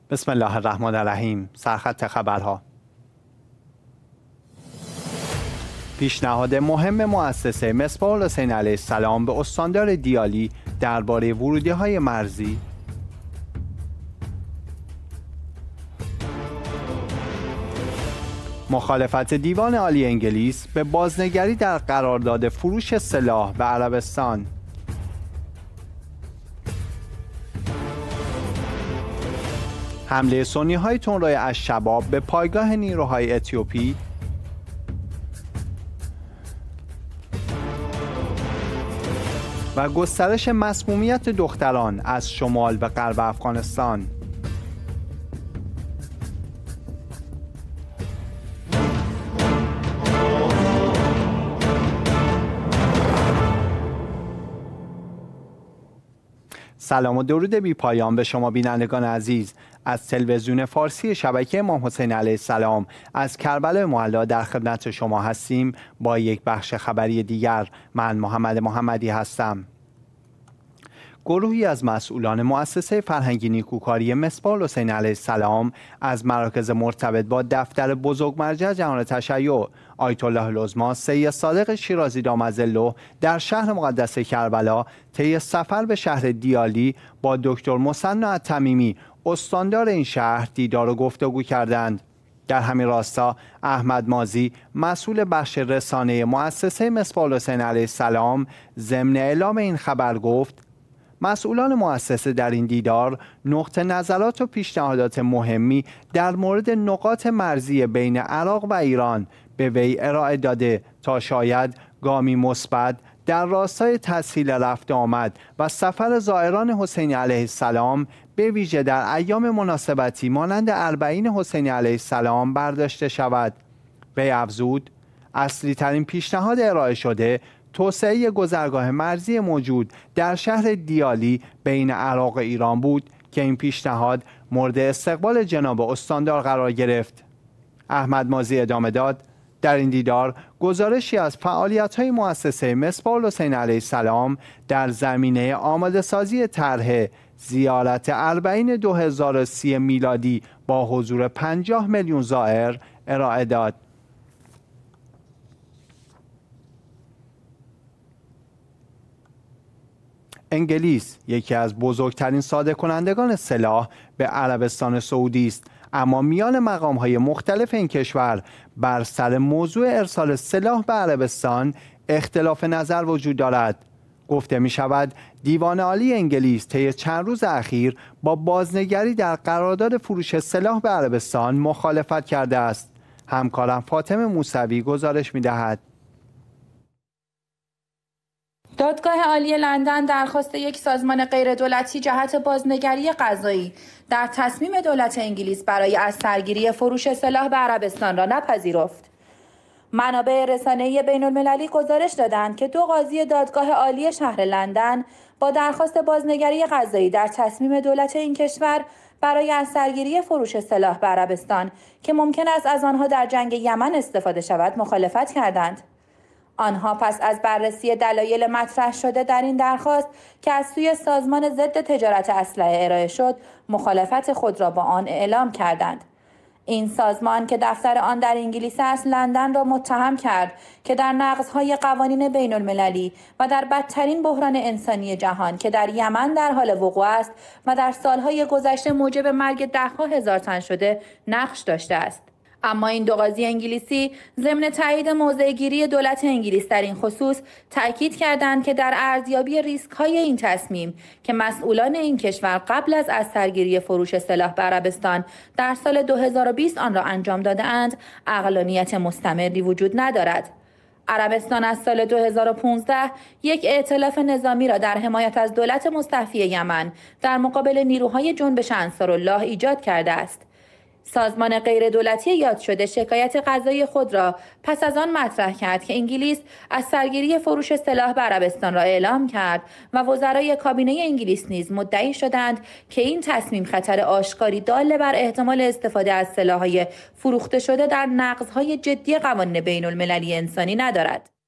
بسم الله الرحمن الرحیم. سرخط خبرها. پیشنهاد مهم مؤسسه مصباح الحسین علیه السلام به استاندار دیالی درباره ورودی‌های مرزی. مخالفت دیوان عالی انگلیس به بازنگری در قرارداد فروش سلاح به عربستان. حمله سنی‌های تندروی الشباب به پایگاه نیروهای اتیوپی. و گسترش مسمومیت دختران از شمال به غرب افغانستان. سلام و درود بی پایان به شما بینندگان عزیز. از تلویزیون فارسی شبکه امام حسین علیه السلام از کربلای معلی در خدمت شما هستیم با یک بخش خبری دیگر. من محمد محمدی هستم. گروهی از مسئولان مؤسسه فرهنگی نیکوکاری مصباح الحسین علیه السلام از مراکز مرتبط با دفتر بزرگمرجع جهان تشیع آیت الله العظما سید صادق شیرازی دامظله در شهر مقدس کربلا طی سفر به شهر دیالی با دکتر مثنی التمیمی استاندار این شهر دیدار و گفتگو کردند. در همین راستا احمد ماضی مسئول بخش رسانه مؤسسه مصباح الحسین علیه السلام ضمن اعلام این خبر گفت مسئولان مؤسسه در این دیدار نقطه نظرات و پیشنهادات مهمی در مورد نقاط مرزی بین عراق و ایران به وی ارائه داده تا شاید گامی مثبت در راستای تسهیل رفت آمد و سفر زائران حسینی علیه السلام به ویژه در ایام مناسبتی مانند اربعین حسینی علیه السلام برداشته شود. وی افزود اصلی ترین پیشنهاد ارائه شده توسعه گذرگاه مرزی موجود در شهر دیالی بین عراق و ایران بود که این پیشنهاد مورد استقبال جناب استاندار قرار گرفت. احمد ماضی ادامه داد در این دیدار گزارشی از فعالیت‌های مؤسسه مصباح الحسین علیه السلام در زمینه آماده‌سازی طرح زیارت اربعین 2030 میلادی با حضور 50 میلیون زائر ارائه داد. انگلیس یکی از بزرگترین صادر کنندگان سلاح به عربستان سعودی است، اما میان مقام‌های مختلف این کشور بر سر موضوع ارسال سلاح به عربستان اختلاف نظر وجود دارد. گفته می شود دیوان عالی انگلیس طی چند روز اخیر با بازنگری در قرارداد فروش سلاح به عربستان مخالفت کرده است. همکارم فاطمه موسوی گزارش می دهد. دادگاه عالی لندن درخواست یک سازمان غیردولتی جهت بازنگری قضایی در تصمیم دولت انگلیس برای از سرگیری فروش سلاح به عربستان را نپذیرفت. منابع رسانه‌ای بین‌المللی گزارش دادند که دو قاضی دادگاه عالی شهر لندن با درخواست بازنگری قضایی در تصمیم دولت این کشور برای از سرگیری فروش سلاح به عربستان که ممکن است از آنها در جنگ یمن استفاده شود مخالفت کردند. آنها پس از بررسی دلایل مطرح شده در این درخواست که از سوی سازمان ضد تجارت اسلحه ارائه شد، مخالفت خود را با آن اعلام کردند. این سازمان که دفتر آن در انگلیس است، لندن را متهم کرد که در نقض‌های قوانین بین‌المللی و در بدترین بحران انسانی جهان که در یمن در حال وقوع است و در سالهای گذشته موجب مرگ ده‌ها هزار تن شده نقش داشته است. اما این دو قاضی انگلیسی ضمن تایید موضع‌گیری دولت انگلیس در این خصوص تاکید کردند که در ارزیابی ریسک‌های این تصمیم که مسئولان این کشور قبل از سرگیری فروش سلاح به عربستان در سال 2020 آن را انجام داده‌اند، عقلانیت مستمری وجود ندارد. عربستان از سال 2015 یک ائتلاف نظامی را در حمایت از دولت مستضعف یمن در مقابل نیروهای جنبش انصارالله ایجاد کرده است. سازمان غیردولتی یاد شده شکایت قضایی خود را پس از آن مطرح کرد که انگلیس از سرگیری فروش سلاح به عربستان را اعلام کرد و وزرای کابینه انگلیس نیز مدعی شدند که این تصمیم خطر آشکاری دال بر احتمال استفاده از سلاح‌های فروخته شده در نقض‌های جدی قوانین بین‌المللی انسانی ندارد.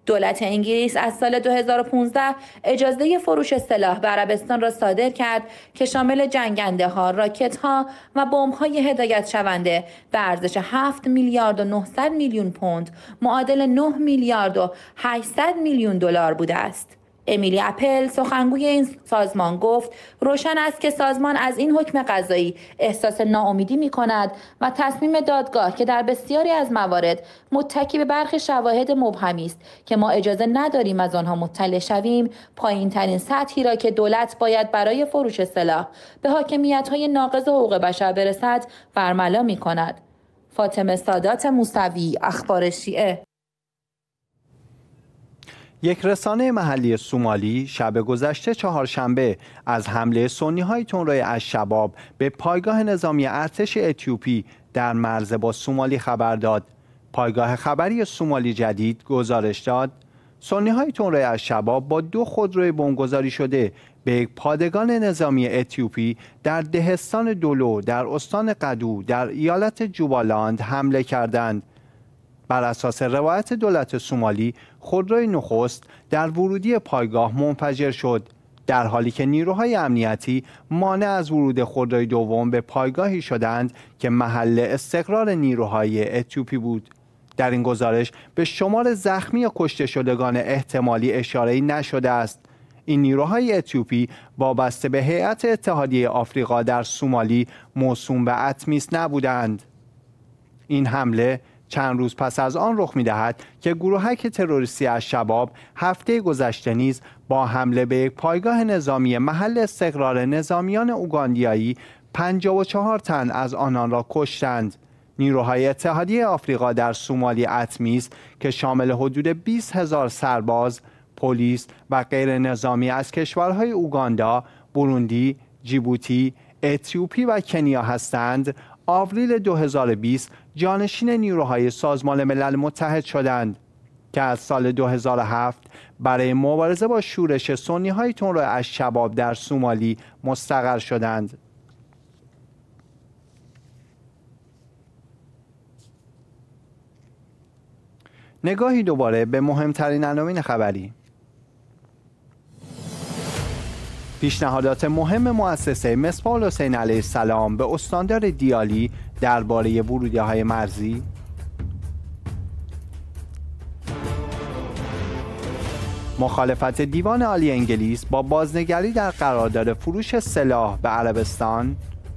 دولت انگلیس از سال 2015 اجازه فروش سلاح به عربستان را صادر کرد که شامل جنگنده‌ها، راکت‌ها و بمب‌های هدایت شونده به ارزش 7 میلیارد و 900 میلیون پوند معادل 9 میلیارد و 800 میلیون دلار بوده است. امیلی اپل سخنگوی این سازمان گفت روشن است که سازمان از این حکم قضایی احساس ناامیدی می‌کند و تصمیم دادگاه که در بسیاری از موارد متکی به برخی شواهد مبهمی است که ما اجازه نداریم از آنها مطلع شویم، پایین‌ترین سطحی را که دولت باید برای فروش سلاح به حاکمیت‌های ناقض حقوق بشر برسد برملا می‌کند. فاطمه سادات موسوی، اخبار شیعه. یک رسانه محلی سومالی شب گذشته چهارشنبه از حمله سنی‌های تندروی الشباب به پایگاه نظامی ارتش اتیوپی در مرز با سومالی خبر داد. پایگاه خبری سومالی جدید گزارش داد سنی‌های تندروی الشباب با 2 خودروی بمبگذاری شده به یک پادگان نظامی اتیوپی در دهستان دولو در استان قدو در ایالت جوبالاند حمله کردند. بر اساس روایت دولت سومالی، خودروی نخست در ورودی پایگاه منفجر شد، در حالی که نیروهای امنیتی مانع از ورود خودروی دوم به پایگاهی شدند که محل استقرار نیروهای اتیوپی بود. در این گزارش به شمار زخمی یا کشته شدگان احتمالی اشاره‌ای نشده است. این نیروهای اتیوپی وابسته به هیئت اتحادیه آفریقا در سومالی موسوم به اتمیس نبودند. این حمله چند روز پس از آن رخ می‌دهد که گروهک تروریستی الشباب هفته گذشته نیز با حمله به یک پایگاه نظامی محل استقرار نظامیان اوگاندیایی 54 تن از آنان را کشتند. نیروهای اتحادیه آفریقا در سومالی اتمیس که شامل حدود 20,000 سرباز، پلیس و غیر نظامی از کشورهای اوگاندا، بوروندی، جیبوتی، اتیوپی و کنیا هستند، آوریل 2020 جانشین نیروهای سازمان ملل متحد شدند که از سال 2007 برای مبارزه با شورش سنی‌های تندروی الشباب در سومالی مستقر شدند. نگاهی دوباره به مهمترین عناوین خبری. پیشنهادات مهم مؤسسه مصباح الحسین علیه السلام به استاندار دیالی درباره ورودی‌های مرزی. مخالفت دیوان عالی انگلیس با بازنگری در قرارداد فروش سلاح به عربستان.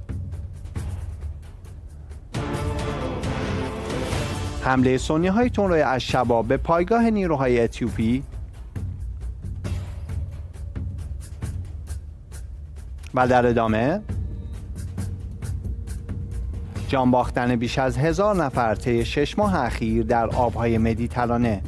حمله سنی‌های تندروی الشباب به پایگاه نیروهای اتیوپی. و در ادامه جان باختن بیش از 1000 نفر طی 6 ماه اخیر در آبهای مدیترانه.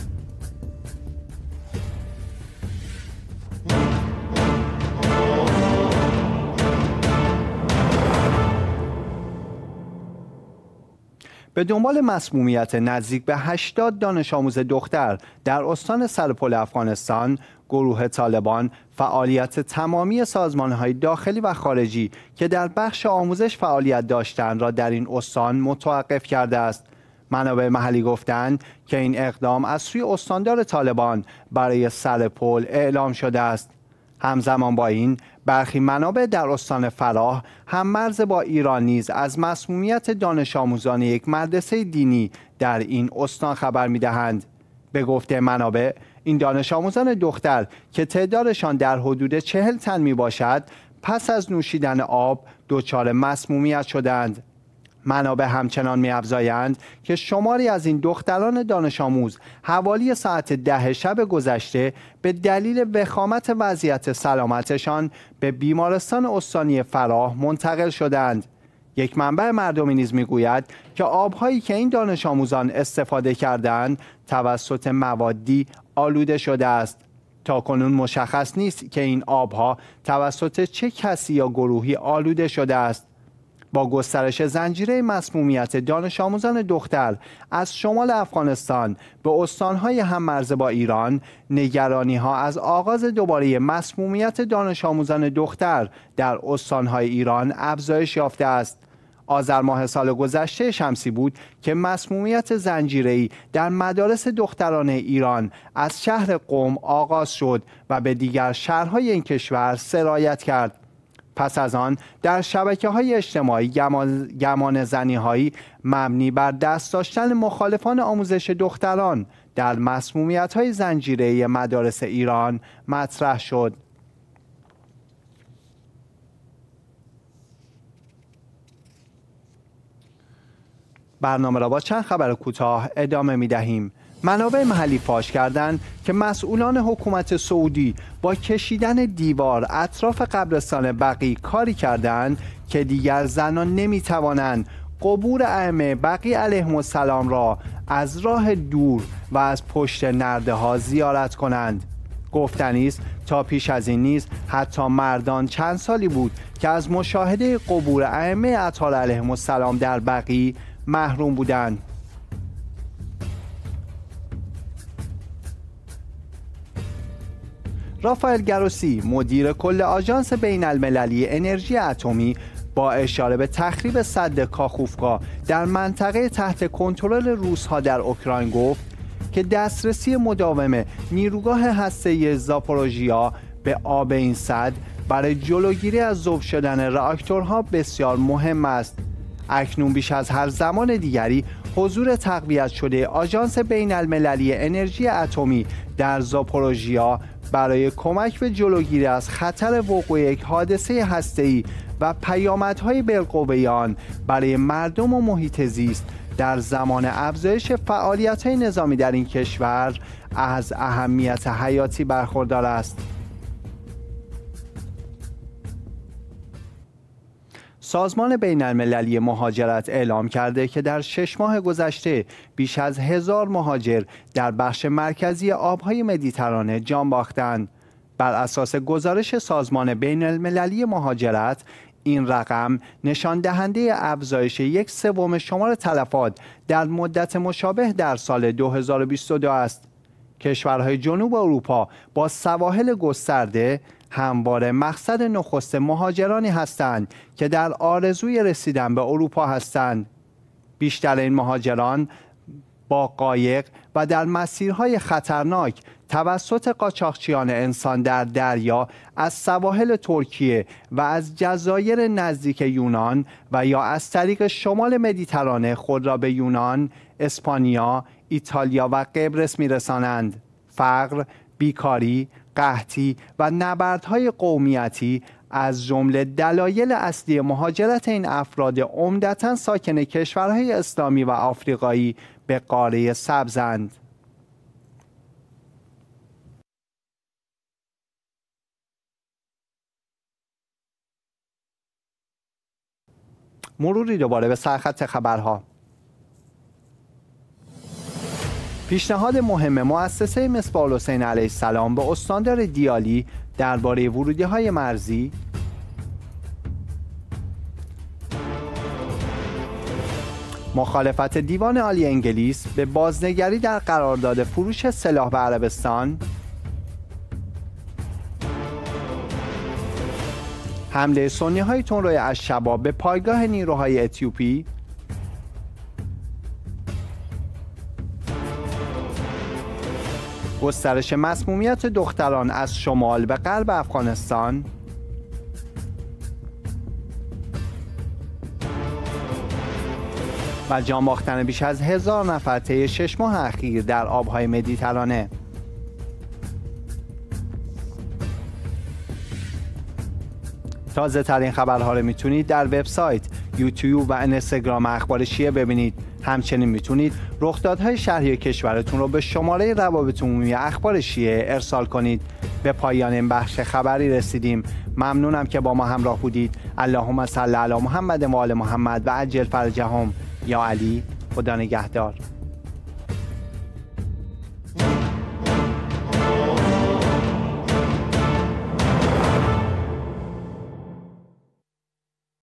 به دنبال مسمومیت نزدیک به 80 دانش آموز دختر در استان سرپل افغانستان، گروه طالبان فعالیت تمامی سازمان‌های داخلی و خارجی که در بخش آموزش فعالیت داشتند را در این استان متوقف کرده است. منابع محلی گفتند که این اقدام از سوی استاندار طالبان برای سرپل اعلام شده است. همزمان با این برخی منابع در استان فراه هم مرز با ایران نیز از مسمومیت دانش آموزان یک مدرسه دینی در این استان خبر می‌دهند. به گفته منابع این دانش آموزان دختر که تعدادشان در حدود 40 تن میباشد پس از نوشیدن آب دچار مسمومیت شدند. منابع همچنان می‌افزایند که شماری از این دختران دانش آموز حوالی ساعت 10 شب گذشته به دلیل وخامت وضعیت سلامتشان به بیمارستان استانی فراه منتقل شدند. یک منبع مردمی نیز میگوید که آب‌هایی که این دانش آموزان استفاده کردند توسط موادی آلوده شده است. تاکنون مشخص نیست که این آب‌ها توسط چه کسی یا گروهی آلوده شده است. با گسترش زنجیره مسمومیت دانش آموزان دختر از شمال افغانستان به استانهای هممرز با ایران، نگرانی‌ها از آغاز دوباره مسمومیت دانش آموزان دختر در استانهای ایران افزایش یافته است. آذر ماه سال گذشته شمسی بود که مسمومیت زنجیره‌ای در مدارس دختران ایران از شهر قم آغاز شد و به دیگر شهرهای این کشور سرایت کرد. پس از آن در شبکه‌های اجتماعی گمان زنی‌هایی مبنی بر دست داشتن مخالفان آموزش دختران در مسمومیت‌های زنجیره‌ای مدارس ایران مطرح شد. برنامه را با چند خبر کوتاه ادامه می‌دهیم. منابع محلی فاش کردند که مسئولان حکومت سعودی با کشیدن دیوار اطراف قبرستان بقیع کاری کردند که دیگر زنان نمی‌توانند قبور ائمه بقیع علیهم السلام را از راه دور و از پشت نرده‌ها زیارت کنند. گفتنی است تا پیش از این نیز حتی مردان چند سالی بود که از مشاهده قبور ائمه اطهار علیهم السلام در بقیع محروم بودند. رافائل گروسی مدیر کل آژانس بین المللی انرژی اتمی با اشاره به تخریب سد کاخوفکا در منطقه تحت کنترل روس‌ها در اوکراین گفت که دسترسی مداوم نیروگاه هسته‌ای زاپوروژیا به آب این سد برای جلوگیری از ذوب شدن راکتورها بسیار مهم است. اکنون بیش از هر زمان دیگری حضور تقویت شده آژانس بین المللی انرژی اتمی در زاپوروژیا برای کمک به جلوگیری از خطر وقوع یک حادثه هسته‌ای و پیامدهای بالقوه آن برای مردم و محیط زیست در زمان افزایش فعالیت‌های نظامی در این کشور از اهمیت حیاتی برخوردار است. سازمان بین المللی مهاجرت اعلام کرده که در 6 ماه گذشته بیش از 1000 مهاجر در بخش مرکزی آبهای مدیترانه جان باختند. بر اساس گزارش سازمان بین المللی مهاجرت، این رقم نشان دهنده افزایش 1/3 شمار تلفات در مدت مشابه در سال 2022 است. کشورهای جنوب اروپا با سواحل گسترده همواره مقصد نخست مهاجرانی هستند که در آرزوی رسیدن به اروپا هستند. بیشتر این مهاجران با قایق و در مسیرهای خطرناک توسط قاچاقچیان انسان در دریا از سواحل ترکیه و از جزایر نزدیک یونان و یا از طریق شمال مدیترانه خود را به یونان، اسپانیا، ایتالیا و قبرس می‌رسانند. فقر، بیکاری، قحطی و نبردهای قومیتی از جمله دلایل اصلی مهاجرت این افراد عمدتاً ساکن کشورهای اسلامی و آفریقایی به قاره سبزند. مروری دوباره به سرخط خبرها. پیشنهاد مهم مؤسسه مصباح الحسین علیه السلام به استاندار دیالی درباره ورودی‌های مرزی، مخالفت دیوان عالی انگلیس به بازنگری در قرارداد فروش سلاح به عربستان، حمله سنی‌های تندروی الشباب به پایگاه نیروهای اتیوپی، گسترش مسمومیت دختران از شمال به غرب افغانستان، و جان باختن بیش از 1000 نفر طی 6 ماه اخیر در آبهای مدیترانه. تازه ترین خبرها رو میتونید در وبسایت، یوتیوب و اینستاگرام اخبار شیعه ببینید. همچنین میتونید رخدادهای شهری کشورتون رو به شماره روابط عمومی اخبار شیعه ارسال کنید. به پایان این بخش خبری رسیدیم. ممنونم که با ما همراه بودید. اللهم صل علی محمد و آل محمد و عجل فرجهم. یا علی، خدا نگهدار.